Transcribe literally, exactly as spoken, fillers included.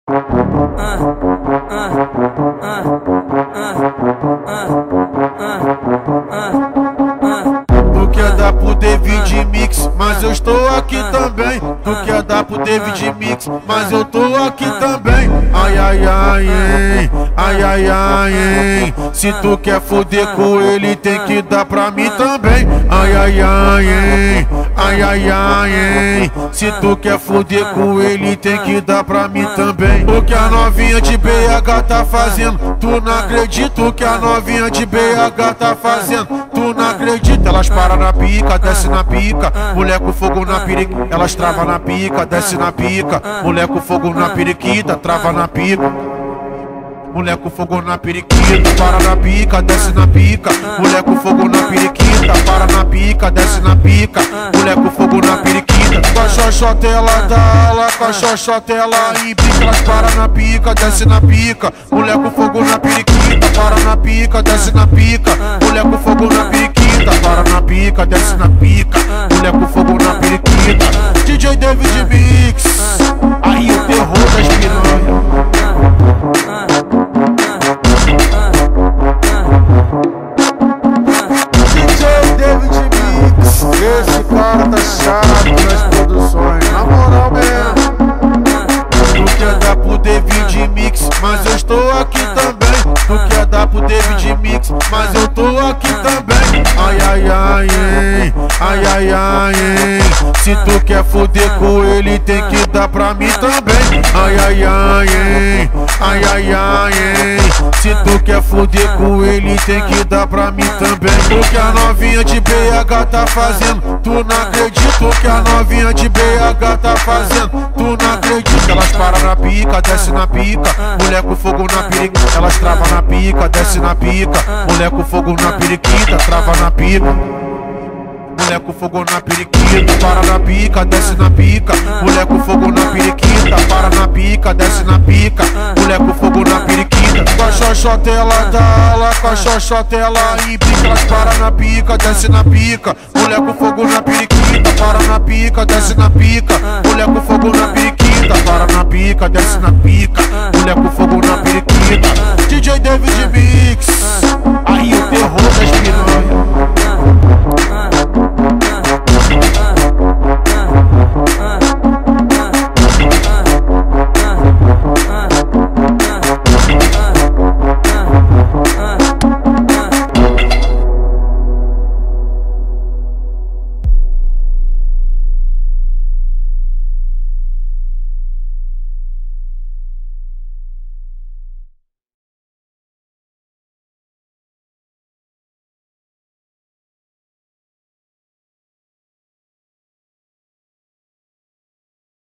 Tu quer dar pro David Mix, mas eu estou aqui também. Tu quer dar pro David Mix, mas eu tô aqui também. Ai, ai, ai, hein. Ai, ai, ai, hein. Se tu quer foder com ele, tem que dar pra mim também. Ai, ai, ai, hein. Ai, ai, ai, hein. Se tu quer foder com ele, tem que dar pra mim também. O que a novinha de B H tá fazendo, tu não acredita. O que a novinha de B H tá fazendo, tu não acredita. Elas param na pica, desce na pica, mulher com fogo na periquita. Elas travam na pica, desce na pica, mulher com fogo na periquita, trava na pica. Mulher com fogo na periquita, para na pica, desce na pica. Mulher com fogo na periquita, para na pica, desce na pica. Mulher com fogo na periquita. Com a xoxota ela dá aula, com a xoxota ela implica. Elas para na pica, desce na pica. Mulher com fogo na periquita, para na pica, desce na pica. Mulher com fogo na periquita, para na pica, desce na pica. Mulher com fogo na periquita. D J David Mix, aí o terror das piranhas. Esse cara tá chato nas produções, na moral mesmo. Tu quer dar pro David Mix, mas eu estou aqui também. Tu quer dar pro David Mix, mas eu tô aqui também. Ai, ai, ai, hein. Ai, ai, ai, hein. Se tu quer foder com ele, tem que dar pra mim também. Ai, ai, ai, hein. Ai, ai, ai, hein. Se tu quer foder com ele, tem que dar pra mim também. O que a novinha de B H tá fazendo, tu não acredita. O que a novinha de B H tá fazendo, tu não acredita. Elas param na pica, desce na pica, mulher com fogo na periquita. Elas travam na pica, desce na pica, mulher com fogo na periquita, trava na pica. Mulher com fogo na periquita, para na pica, desce na pica. Mulher com fogo na periquita, para na pica, desce na pica. Mulher com fogo na periquita. Com a xoxota ela dá aula, com a xoxota ela implica. Elas para na pica, desce na pica. Mulher com fogo na periquita, para na pica, desce na pica. Mulher com fogo na periquita, para na pica, desce na pica. Mulher com fogo na